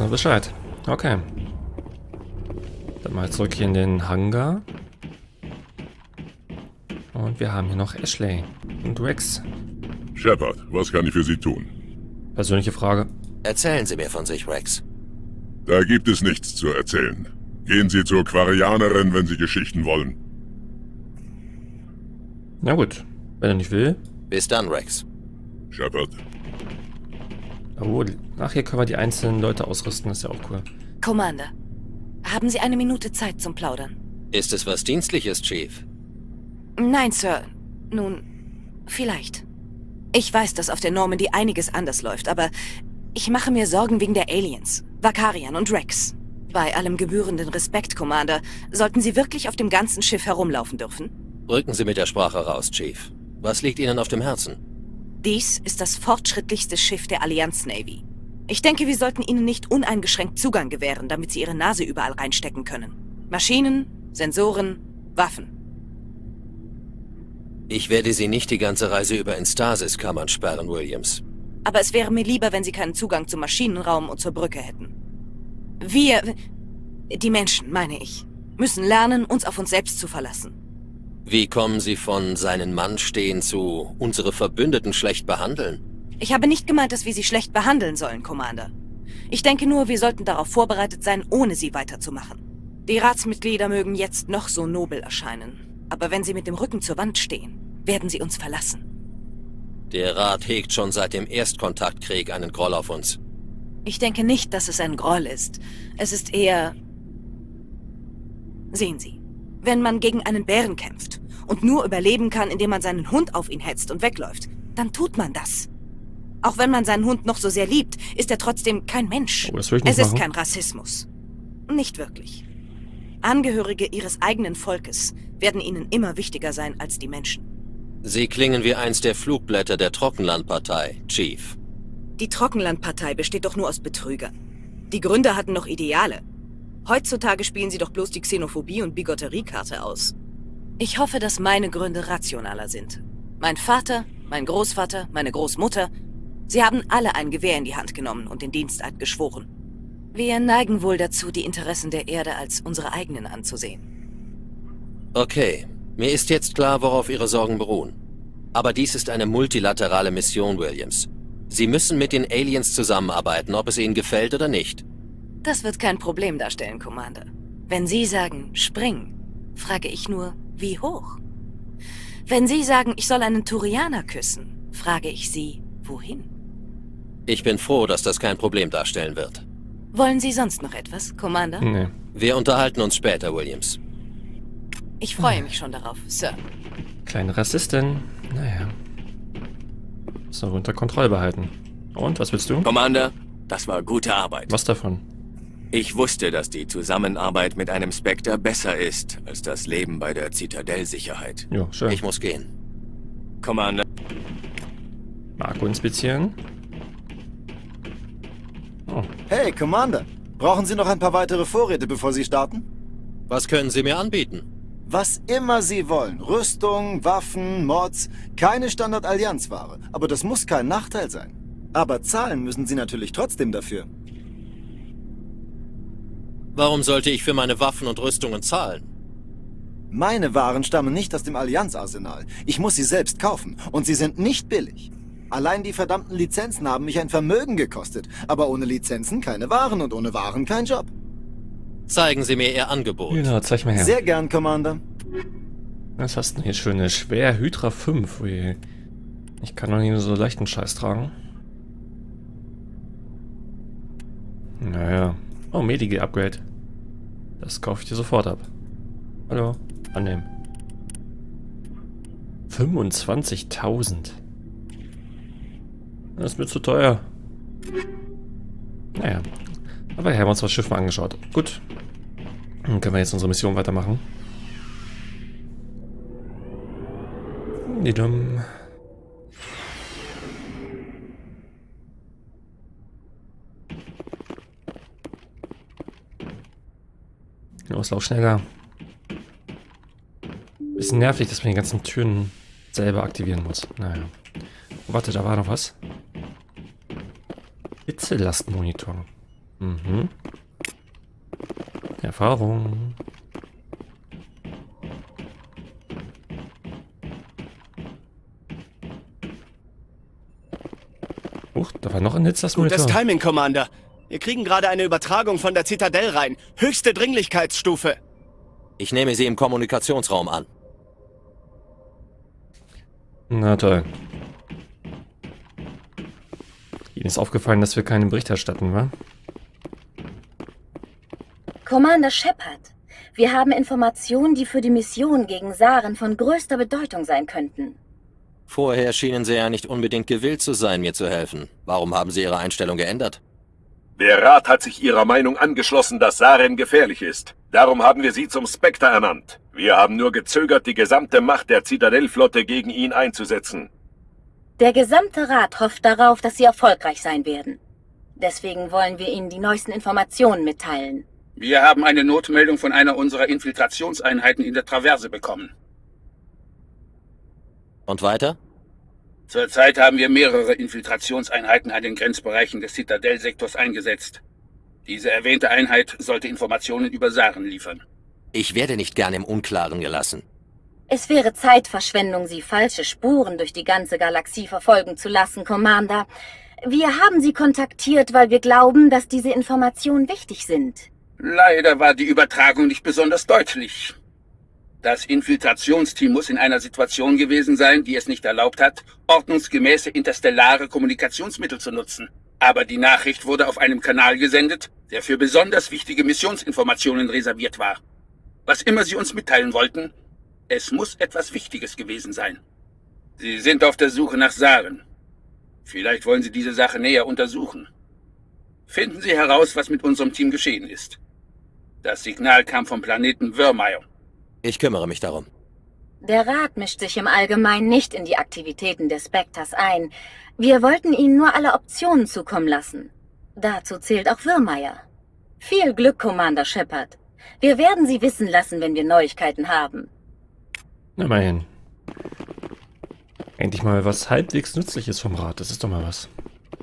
wissen wir Bescheid. Okay. Dann mal zurück hier in den Hangar. Und wir haben hier noch Ashley und Rex. Shepard, was kann ich für Sie tun? Persönliche Frage. Erzählen Sie mir von sich, Rex. Da gibt es nichts zu erzählen. Gehen Sie zur Quarianerin, wenn Sie Geschichten wollen. Na gut, wenn er nicht will. Bis dann, Rex. Shepard. Oh, ach, hier können wir die einzelnen Leute ausrüsten, das ist ja auch cool. Commander, haben Sie eine Minute Zeit zum Plaudern? Ist es was Dienstliches, Chief? Nein, Sir. Nun, vielleicht. Ich weiß, dass auf der Normandy einiges anders läuft, aber ich mache mir Sorgen wegen der Aliens, Vakarian und Rex. Bei allem gebührenden Respekt, Commander, sollten Sie wirklich auf dem ganzen Schiff herumlaufen dürfen? Rücken Sie mit der Sprache raus, Chief. Was liegt Ihnen auf dem Herzen? Dies ist das fortschrittlichste Schiff der Allianz Navy. Ich denke, wir sollten Ihnen nicht uneingeschränkt Zugang gewähren, damit Sie Ihre Nase überall reinstecken können. Maschinen, Sensoren, Waffen. Ich werde Sie nicht die ganze Reise über in Stasis-Kammern sperren, Williams. Aber es wäre mir lieber, wenn Sie keinen Zugang zum Maschinenraum und zur Brücke hätten. Wir, die Menschen, meine ich, müssen lernen, uns auf uns selbst zu verlassen. Wie kommen Sie von seinen Mann stehen zu unsere Verbündeten schlecht behandeln? Ich habe nicht gemeint, dass wir sie schlecht behandeln sollen, Commander. Ich denke nur, wir sollten darauf vorbereitet sein, ohne sie weiterzumachen. Die Ratsmitglieder mögen jetzt noch so nobel erscheinen, aber wenn sie mit dem Rücken zur Wand stehen, werden sie uns verlassen. Der Rat hegt schon seit dem Erstkontaktkrieg einen Groll auf uns. Ich denke nicht, dass es ein Groll ist. Es ist eher... Sehen Sie, wenn man gegen einen Bären kämpft und nur überleben kann, indem man seinen Hund auf ihn hetzt und wegläuft, dann tut man das. Auch wenn man seinen Hund noch so sehr liebt, ist er trotzdem kein Mensch. Oh, das will ich nicht Es ist machen. kein Rassismus. Nicht wirklich. Angehörige ihres eigenen Volkes werden ihnen immer wichtiger sein als die Menschen. Sie klingen wie eins der Flugblätter der Trockenlandpartei, Chief. Die Trockenlandpartei besteht doch nur aus Betrügern. Die Gründer hatten noch Ideale. Heutzutage spielen sie doch bloß die Xenophobie- und Bigotteriekarte aus. Ich hoffe, dass meine Gründe rationaler sind. Mein Vater, mein Großvater, meine Großmutter, sie haben alle ein Gewehr in die Hand genommen und den Diensteid geschworen. Wir neigen wohl dazu, die Interessen der Erde als unsere eigenen anzusehen. Okay, mir ist jetzt klar, worauf Ihre Sorgen beruhen. Aber dies ist eine multilaterale Mission, Williams. Sie müssen mit den Aliens zusammenarbeiten, ob es Ihnen gefällt oder nicht. Das wird kein Problem darstellen, Commander. Wenn Sie sagen, spring, frage ich nur, wie hoch? Wenn Sie sagen, ich soll einen Turianer küssen, frage ich Sie, wohin? Ich bin froh, dass das kein Problem darstellen wird. Wollen Sie sonst noch etwas, Commander? Nee. Wir unterhalten uns später, Williams. Ich freue mich schon darauf, Sir. Kleine Rassistin. Naja. Müssen wir unter Kontrolle behalten. Und, was willst du? Commander, das war gute Arbeit. Was davon? Ich wusste, dass die Zusammenarbeit mit einem Spectre besser ist als das Leben bei der Zitadellsicherheit. Jo, schön. Ich muss gehen. Commander, Marco inspizieren. Oh, Hey, Commander. Brauchen Sie noch ein paar weitere Vorräte, bevor Sie starten? Was können Sie mir anbieten? Was immer Sie wollen. Rüstung, Waffen, Mods. Keine Standard-Allianz-Ware. Aber das muss kein Nachteil sein. Aber zahlen müssen Sie natürlich trotzdem dafür. Warum sollte ich für meine Waffen und Rüstungen zahlen? Meine Waren stammen nicht aus dem Allianz-Arsenal. Ich muss sie selbst kaufen. Und sie sind nicht billig. Allein die verdammten Lizenzen haben mich ein Vermögen gekostet. Aber ohne Lizenzen keine Waren und ohne Waren kein Job. Zeigen Sie mir Ihr Angebot. genau, zeig mal her. Sehr gern, Commander. Was hast du denn hier? Schöne Schwer Hydra 5. Ui. Ich kann doch nicht nur so leichten Scheiß tragen. Naja. Oh, Medige-Upgrade. Das kaufe ich dir sofort ab. Hallo. Annehmen. 25.000. Das ist mir zu teuer. Naja. Aber wir haben uns das Schiff mal angeschaut. Gut. Dann können wir jetzt unsere Mission weitermachen. Die dumm. Los, lauf schneller. Bisschen nervig, dass man die ganzen Türen selber aktivieren muss. Naja. Oh, warte, da war noch was. Hitzelastmonitor. Mhm. Erfahrung. Da war noch ein Hitzlastmonitor. Gutes Timing, Commander. Wir kriegen gerade eine Übertragung von der Zitadelle rein. Höchste Dringlichkeitsstufe. Ich nehme sie im Kommunikationsraum an. Na toll. Ihnen ist aufgefallen, dass wir keinen Bericht erstatten, wa? Commander Shepard, wir haben Informationen, die für die Mission gegen Saren von größter Bedeutung sein könnten. Vorher schienen Sie ja nicht unbedingt gewillt zu sein, mir zu helfen. Warum haben Sie Ihre Einstellung geändert? Der Rat hat sich Ihrer Meinung angeschlossen, dass Saren gefährlich ist. Darum haben wir Sie zum Spectre ernannt. Wir haben nur gezögert, die gesamte Macht der Zitadellflotte gegen ihn einzusetzen. Der gesamte Rat hofft darauf, dass Sie erfolgreich sein werden. Deswegen wollen wir Ihnen die neuesten Informationen mitteilen. Wir haben eine Notmeldung von einer unserer Infiltrationseinheiten in der Traverse bekommen. Und weiter? Zurzeit haben wir mehrere Infiltrationseinheiten an den Grenzbereichen des Citadel-Sektors eingesetzt. Diese erwähnte Einheit sollte Informationen über Saren liefern. Ich werde nicht gern im Unklaren gelassen. Es wäre Zeitverschwendung, Sie falsche Spuren durch die ganze Galaxie verfolgen zu lassen, Commander. Wir haben Sie kontaktiert, weil wir glauben, dass diese Informationen wichtig sind. Leider war die Übertragung nicht besonders deutlich. Das Infiltrationsteam muss in einer Situation gewesen sein, die es nicht erlaubt hat, ordnungsgemäße interstellare Kommunikationsmittel zu nutzen. Aber die Nachricht wurde auf einem Kanal gesendet, der für besonders wichtige Missionsinformationen reserviert war. Was immer Sie uns mitteilen wollten, es muss etwas Wichtiges gewesen sein. Sie sind auf der Suche nach Saren. Vielleicht wollen Sie diese Sache näher untersuchen. Finden Sie heraus, was mit unserem Team geschehen ist. Das Signal kam vom Planeten Virmire. Ich kümmere mich darum. Der Rat mischt sich im Allgemeinen nicht in die Aktivitäten des Spectres ein. Wir wollten Ihnen nur alle Optionen zukommen lassen. Dazu zählt auch Virmire. Viel Glück, Commander Shepard. Wir werden Sie wissen lassen, wenn wir Neuigkeiten haben. Immerhin. Endlich mal was halbwegs Nützliches vom Rat. Das ist doch mal was.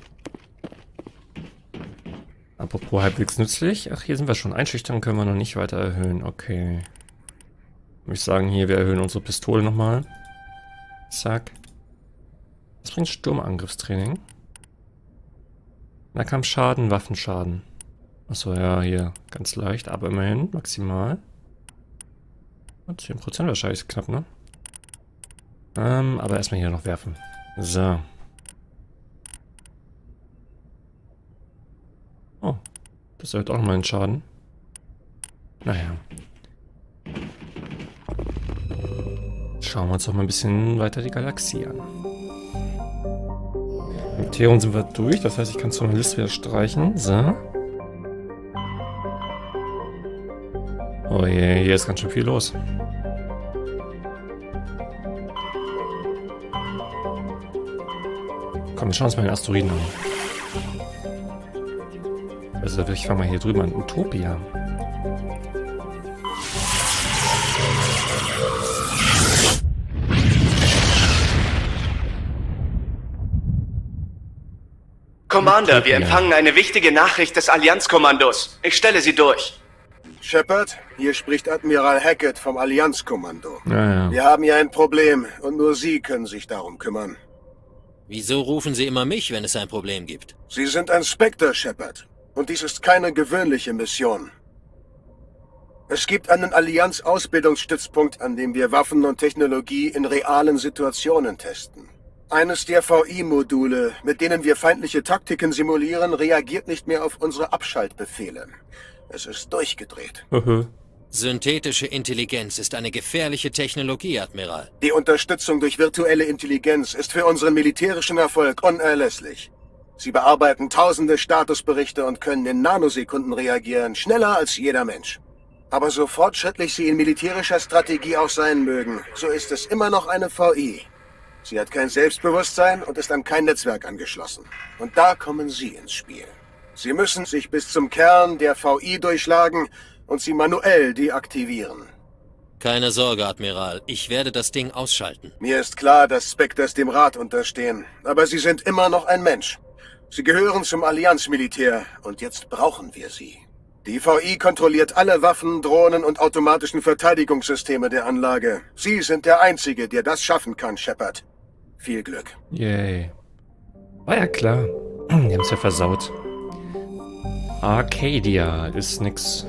Apropos halbwegs nützlich. Ach, hier sind wir schon. Einschüchtern können wir noch nicht weiter erhöhen. Okay. Würde ich sagen, hier, wir erhöhen unsere Pistole nochmal. Zack. Das bringt Sturmangriffstraining. Nahkampfschaden, Waffenschaden. Achso, ja, hier. Ganz leicht, aber immerhin maximal. Und 10% wahrscheinlich ist knapp, ne? Aber erstmal hier noch werfen. So. Oh. Das erhöht auch nochmal den Schaden. Naja. Schauen wir uns doch mal ein bisschen weiter die Galaxie an. Mit Theron sind wir durch, das heißt, ich kann es von der Liste wieder streichen. So. Oh je, hier ist ganz schön viel los. Komm, wir schauen uns mal den Asteroiden an. Also, ich fange mal hier drüben an. Utopia. Commander, wir empfangen eine wichtige Nachricht des Allianzkommandos. Ich stelle sie durch. Shepard, hier spricht Admiral Hackett vom Allianzkommando. Ja. Wir haben hier ein Problem und nur Sie können sich darum kümmern. Wieso rufen Sie immer mich, wenn es ein Problem gibt? Sie sind ein Spectre, Shepard. Und dies ist keine gewöhnliche Mission. Es gibt einen Allianz-Ausbildungsstützpunkt, an dem wir Waffen und Technologie in realen Situationen testen. Eines der VI-Module, mit denen wir feindliche Taktiken simulieren, reagiert nicht mehr auf unsere Abschaltbefehle. Es ist durchgedreht. Synthetische Intelligenz ist eine gefährliche Technologie, Admiral. Die Unterstützung durch virtuelle Intelligenz ist für unseren militärischen Erfolg unerlässlich. Sie bearbeiten tausende Statusberichte und können in Nanosekunden reagieren, schneller als jeder Mensch. Aber so fortschrittlich sie in militärischer Strategie auch sein mögen, so ist es immer noch eine VI. Sie hat kein Selbstbewusstsein und ist an kein Netzwerk angeschlossen. Und da kommen Sie ins Spiel. Sie müssen sich bis zum Kern der VI durchschlagen und sie manuell deaktivieren. Keine Sorge, Admiral. Ich werde das Ding ausschalten. Mir ist klar, dass Spectres dem Rat unterstehen, aber sie sind immer noch ein Mensch. Sie gehören zum Allianzmilitär und jetzt brauchen wir sie. Die VI kontrolliert alle Waffen, Drohnen und automatischen Verteidigungssysteme der Anlage. Sie sind der Einzige, der das schaffen kann, Shepard. Viel Glück. Yay. War ja klar. Die haben es ja versaut. Arcadia ist nix.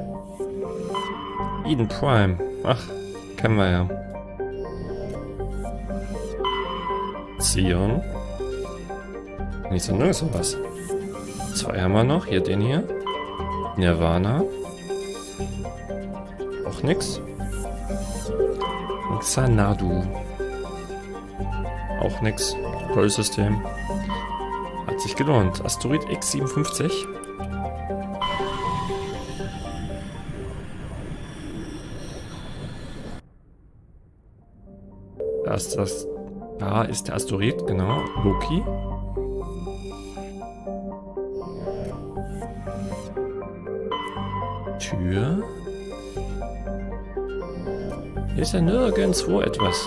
Eden Prime. Ach, kennen wir ja. Zion. Nicht so nirgends was. 2 haben wir noch. Hier den hier. Nirvana. Auch nix. Und Xanadu. Auch nix. Tolles System. Hat sich gelohnt. Asteroid X57. Da ist der Asteroid, genau. Loki. Tür. Hier ist ja nirgendwo etwas.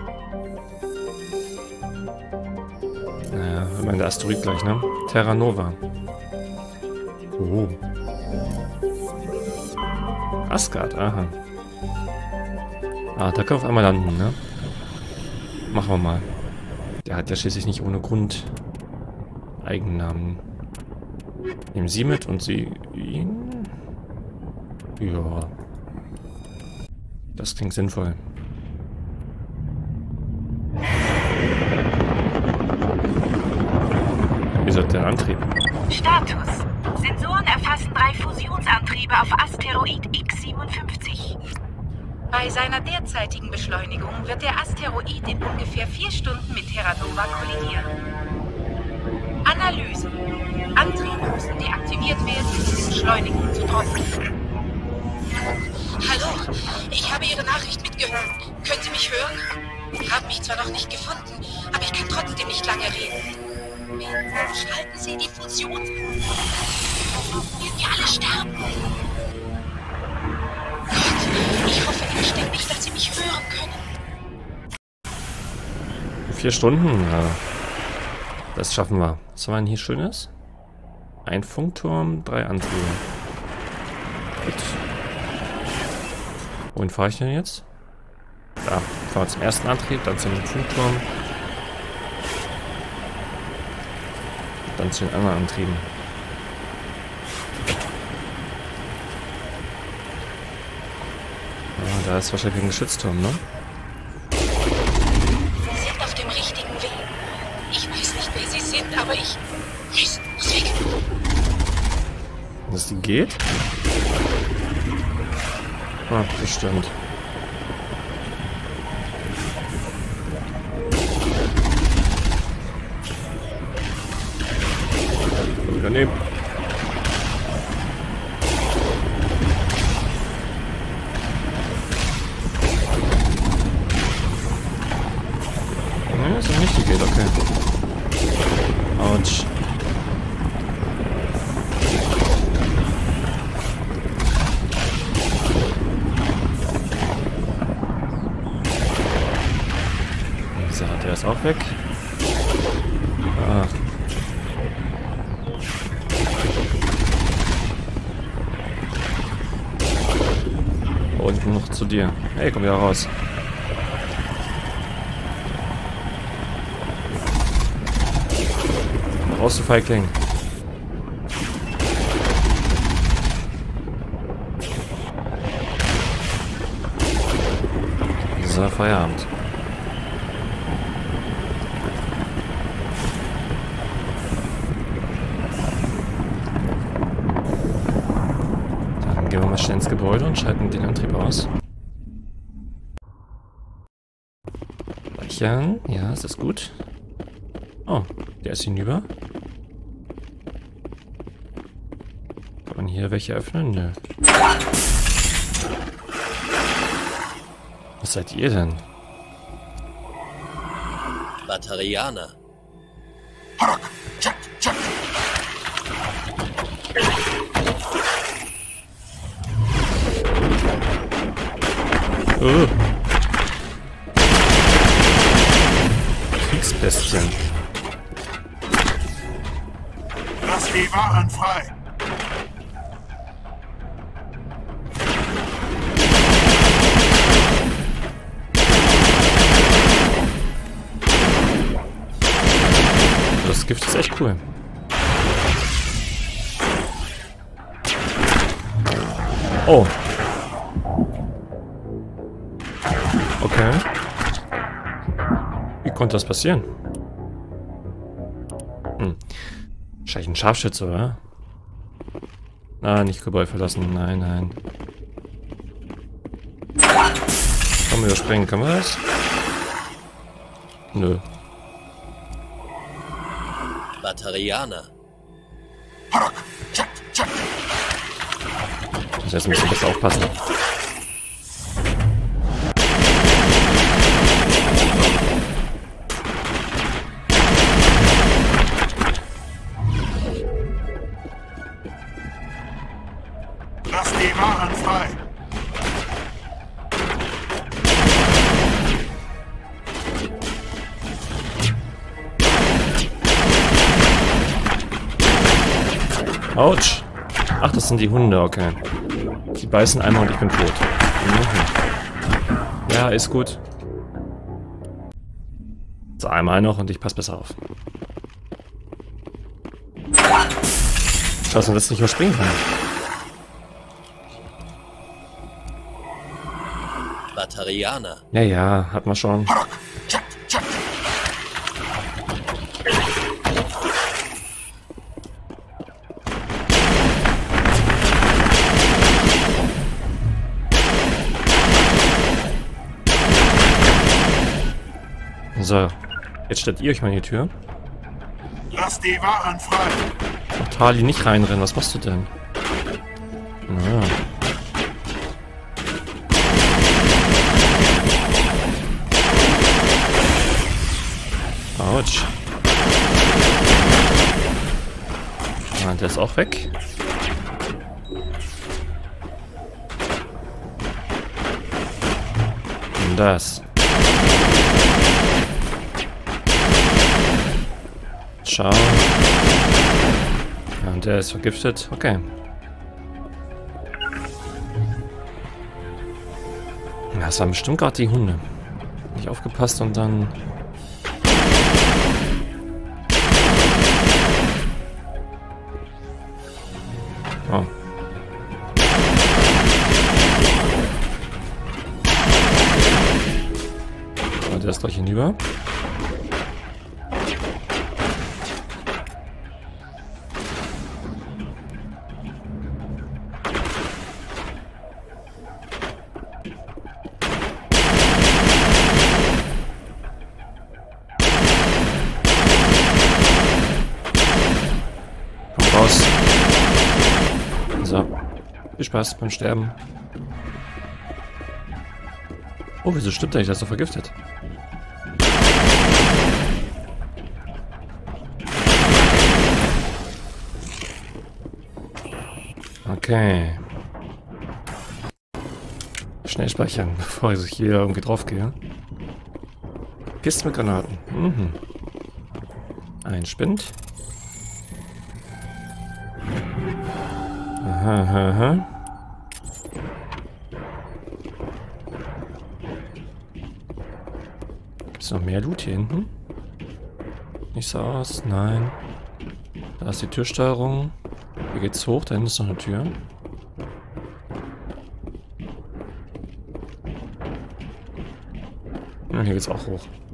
Naja, ich meine, der Asteroid gleich, ne? Terra Nova. Oh. Asgard, aha. Ah, da können wir auf einmal landen, ne? Machen wir mal. Der hat ja schließlich nicht ohne Grund Eigennamen. Nehmen Sie mit und Sie ihn? Ja. Das klingt sinnvoll. Wie soll der Antrieb? Status. Sensoren erfassen 3 Fusionsantriebe auf Asteroid X57. Bei seiner derzeitigen Beschleunigung wird der Asteroid in ungefähr 4 Stunden mit Terra Nova kollidieren. Analyse. Antriebe müssen deaktiviert werden, um die Beschleunigung zu drosseln. Hallo, ich habe Ihre Nachricht mitgehört. Können Sie mich hören? Sie haben mich zwar noch nicht gefunden, aber ich kann trotzdem nicht lange reden. Schalten Sie die Fusion. Wir alle sterben. Gott, ich hoffe inständig, dass Sie mich hören können. 4 Stunden? Ja. Das schaffen wir. Was haben wir denn hier Schönes? Ein Funkturm, 3 Antriebe. Gut. Wohin fahre ich denn jetzt? Da, fahren wir zum ersten Antrieb, dann zum Funkturm. Dann zu den anderen Antrieben. Ah, da ist wahrscheinlich ein Geschützturm, ne? Sie sind auf dem richtigen Weg. Ich weiß nicht, wer Sie sind, aber ich... Muss weg. Dass die geht? Ah, bestimmt. Daneben. Ne, ist ja nicht die geht, okay. Autsch. So, der ist auch weg. Ah. Und noch zu dir. Hey, komm wieder raus. Raus, du Feigling. So, Feierabend. Gehen wir mal schnell ins Gebäude und schalten den Antrieb aus. Speichern. Ja, ist das gut? Oh, der ist hinüber. Kann man hier welche öffnen? Nö. Was seid ihr denn? Batarianer. Oh. Kriegsbestien. die Waren frei. Das Gift ist echt cool. Oh. Okay. Wie konnte das passieren? Wahrscheinlich ein Scharfschütze, oder? Ah, nicht Gebäude verlassen. Nein, nein. Können wir überspringen? Können wir das? Nö. Batarianer. Ich muss jetzt ein bisschen besser aufpassen. Lass die Waren frei. Autsch. Ach, das sind die Hunde, okay. Die beißen einmal und ich bin tot. Ja, ist gut. So, einmal noch und ich passe besser auf. Schau, dass man das nicht überspringen kann. Batarianer. Ja, ja, hatten wir schon. So, jetzt stellt ihr euch mal in die Tür. Lass die Waren frei. Ach, Tali, nicht reinrennen, was machst du denn? Naja. Autsch. Ah, der ist auch weg. Und das. Schau. Ja, und der ist vergiftet. Okay. Ja, das waren bestimmt gerade die Hunde. Nicht aufgepasst und dann... Oh. So, der ist gleich hinüber. Raus. So. Viel Spaß beim Sterben. Oh, wieso stimmt der nicht? Der ist doch vergiftet. Okay. Schnell speichern, bevor ich hier irgendwie drauf gehe. Kiste mit Granaten. Mhm. Ein Spind. Aha, aha, aha. Gibt es noch mehr Loot hier hinten? Nicht so aus, nein. Da ist die Türsteuerung. Hier geht's hoch, da hinten ist noch eine Tür. Ja, hier geht's auch hoch.